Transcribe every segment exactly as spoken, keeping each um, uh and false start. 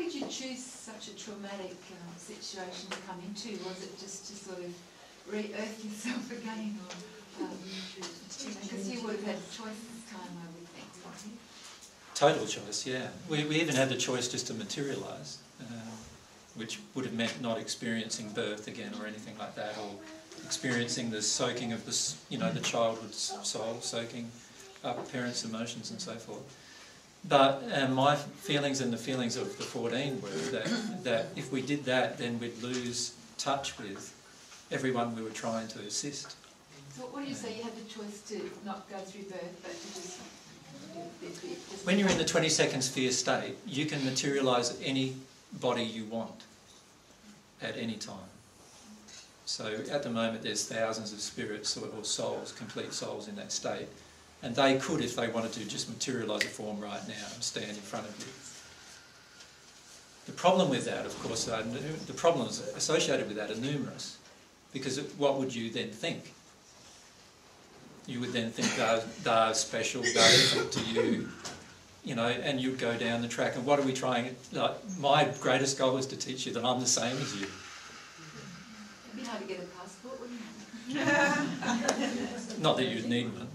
did you choose such a traumatic um, situation to come into? Was it just to sort of re-earth yourself again, or um, because you would have had choice this time, I would think, wouldn't you? Total choice, yeah. We, we even had the choice just to materialise, uh, which would have meant not experiencing birth again or anything like that, or experiencing the soaking of the, you know, the childhood soul, soaking up parents' emotions and so forth. But uh, my feelings and the feelings of the fourteen were that, that if we did that, then we'd lose touch with everyone we were trying to assist. So what do you say? You had the choice to not go through birth, but to just... When you're in the twenty-second sphere state, you can materialise any body you want at any time. So at the moment there's thousands of spirits or souls, complete souls in that state, and they could, if they wanted to, just materialise a form right now and stand in front of you. The problem with that, of course, are, the problems associated with that are numerous, because what would you then think? You would then think they're, they're special, they're different to you, you know, and you'd go down the track. And what are we trying? Like, my greatest goal is to teach you that I'm the same as you. It'd be hard to get a passport, wouldn't it? Not that you'd need one.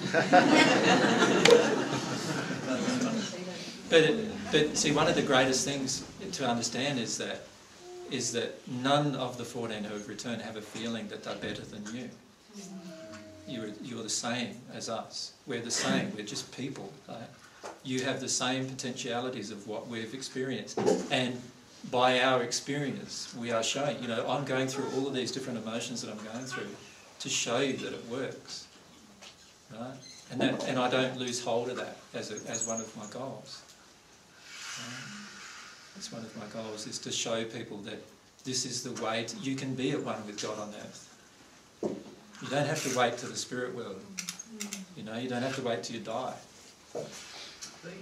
but, it, but see, one of the greatest things to understand is that is that none of the fourteen who have returned have a feeling that they're better than you. You're, you're the same as us. We're the same. We're just people. Right? You have the same potentialities of what we've experienced. And by our experience, we are showing, you know, I'm going through all of these different emotions that I'm going through to show you that it works. Right? And, that, and I don't lose hold of that as, a, as one of my goals. Right? That's one of my goals, is to show people that this is the way to, you can be at one with God on earth. You don't have to wait to the spirit world. You know, you don't have to wait till you die.